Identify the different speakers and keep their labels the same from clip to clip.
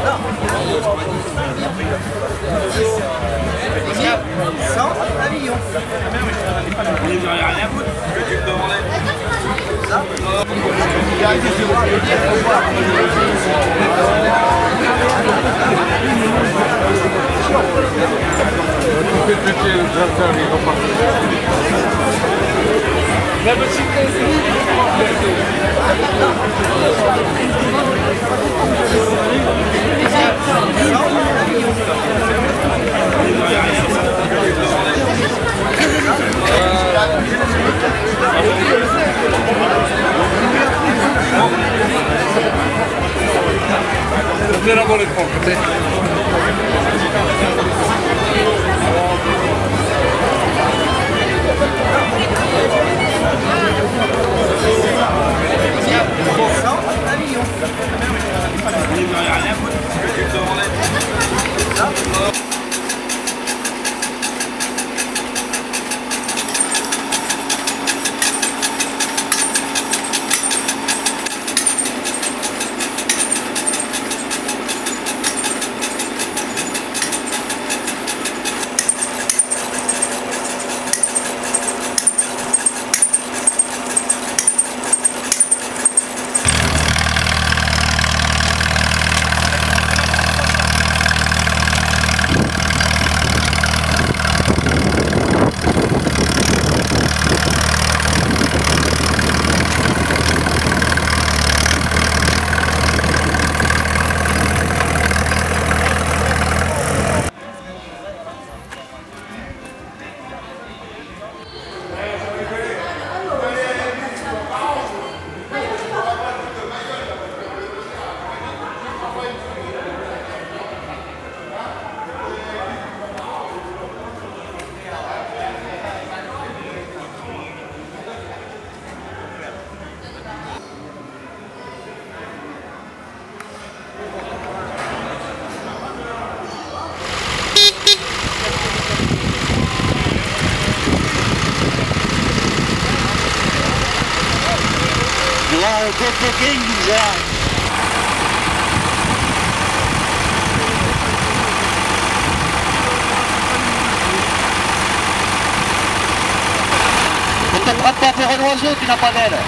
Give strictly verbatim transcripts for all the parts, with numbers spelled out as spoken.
Speaker 1: cent un million.
Speaker 2: Il n'y a rien à foutre. Tu me demandais. Ça la
Speaker 3: Non la vuole forte.
Speaker 1: cent un million.
Speaker 2: Il n'y a rien à foutre. Tu me demandais. Ça
Speaker 4: Go for Kings, yeah. Ne t'attrape pas pour un oiseau, tu n'as pas d'aile.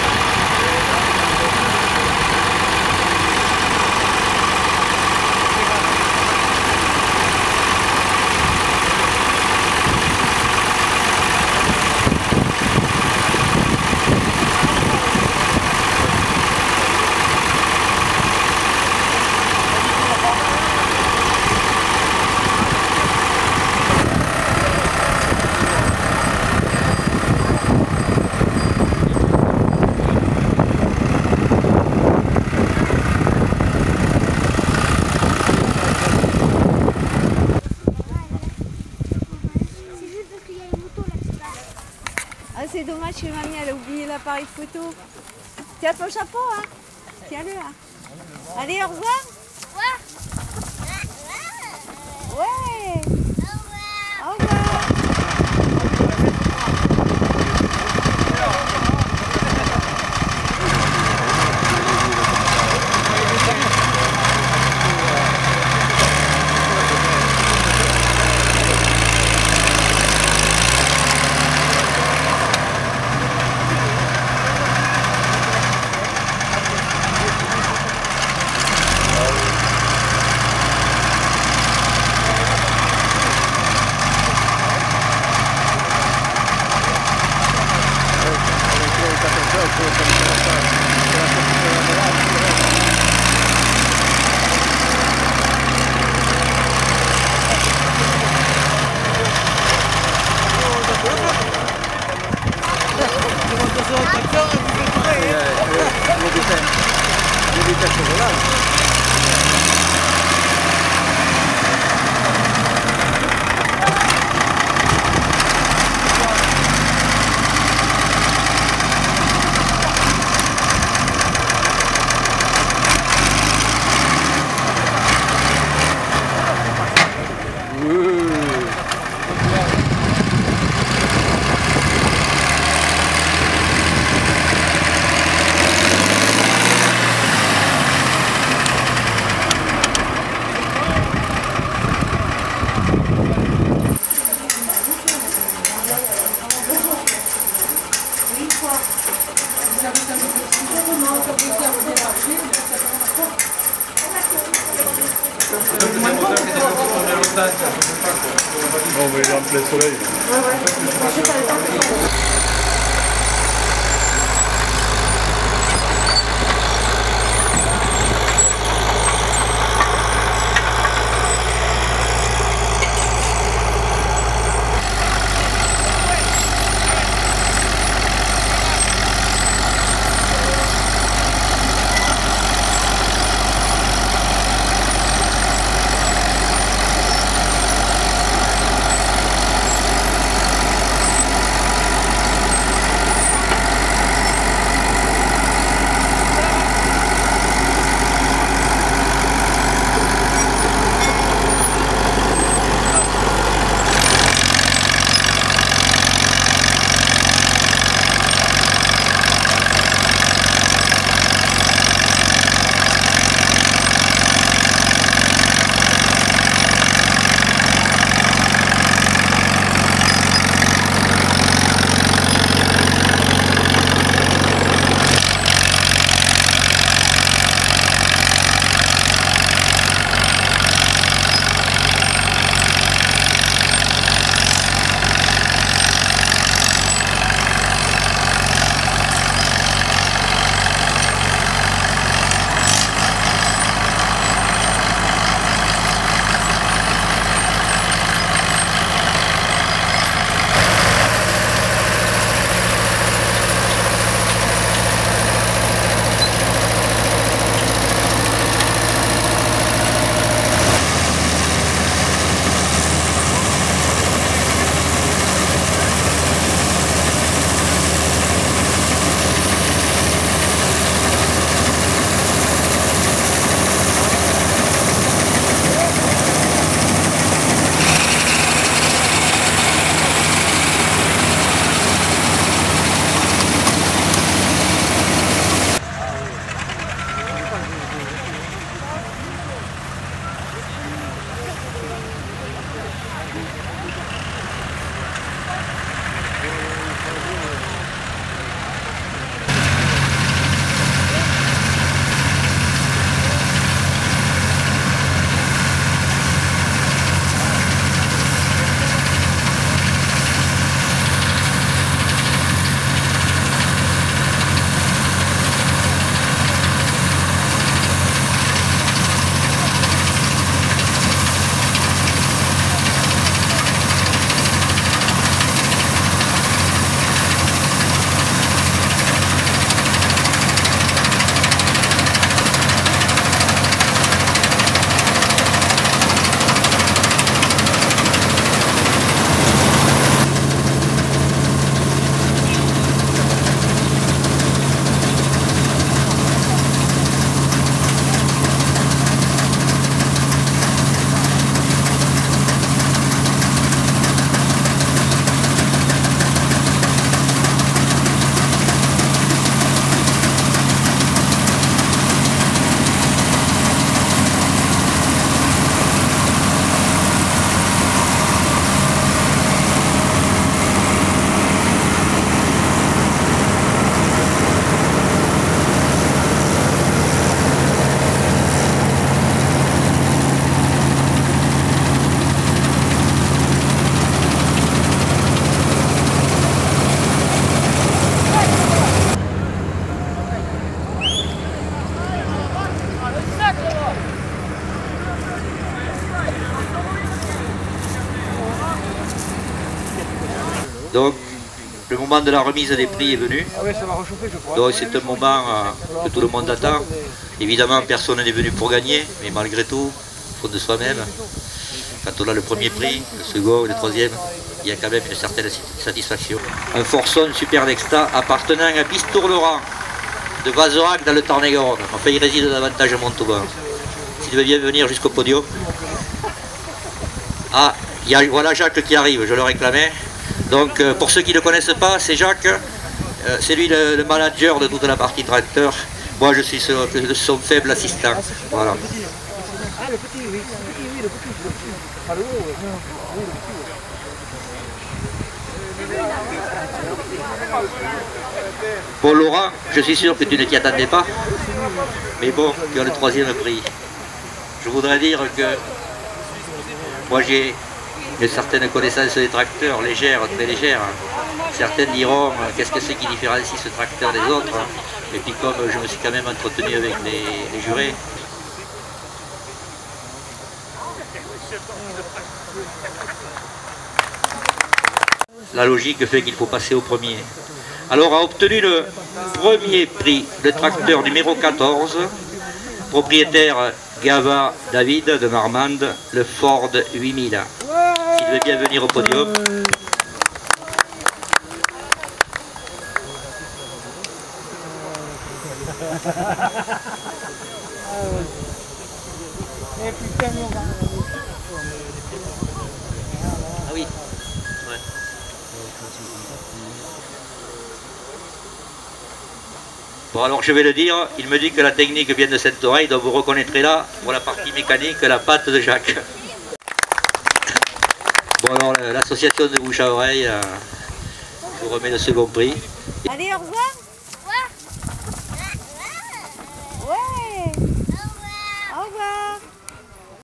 Speaker 5: Ah, c'est dommage que mamie elle a oublié l'appareil photo. Tiens ton chapeau, hein. Tiens-le, hein. Allez, au revoir. Ouais. Au revoir.
Speaker 3: Non, mais il est en plein soleil.
Speaker 4: Donc, le moment de la remise des prix est venu. Donc, c'est un moment euh, que tout le monde attend. Évidemment, personne n'est venu pour gagner, mais malgré tout, au fond de soi-même, quand on a le premier prix, le second, le troisième, il y a quand même une certaine satisfaction. Un Forson Super Nexta appartenant à Bistour-Laurent, de Vazerac dans le Tarn-et-Garonne. Enfin, il réside davantage à Montauban. S'il veut bien venir jusqu'au podium. Ah, il y a, voilà Jacques qui arrive, je le réclamais. Donc, euh, pour ceux qui ne le connaissent pas, c'est Jacques. Euh, c'est lui le, le manager de toute la partie tracteur. Moi, je suis son, son faible assistant. Voilà.
Speaker 1: Ah, le petit, oui. Oui, oui, le petit. Pas le haut, oui, le petit.
Speaker 4: Bon Laurent, je suis sûr que tu ne t'y attendais pas, mais bon, tu as le troisième prix. Je voudrais dire que moi j'ai une certaine connaissance des tracteurs, légère, très légère. Certains diront qu'est-ce que c'est qui différencie ce tracteur des autres. Et puis comme je me suis quand même entretenu avec les, les jurés, la logique fait qu'il faut passer au premier. Alors a obtenu le premier prix, le tracteur numéro quatorze, propriétaire Gava David de Marmande, le Ford huit mille. S'il veut bien venir au podium. Ah oui. Ouais. Bon alors je vais le dire, il me dit que la technique vient de cette oreille, donc vous reconnaîtrez là, pour la partie mécanique, la patte de Jacques. Bon alors l'association de bouche à oreille, euh, je vous remets le second prix.
Speaker 5: Allez, au revoir.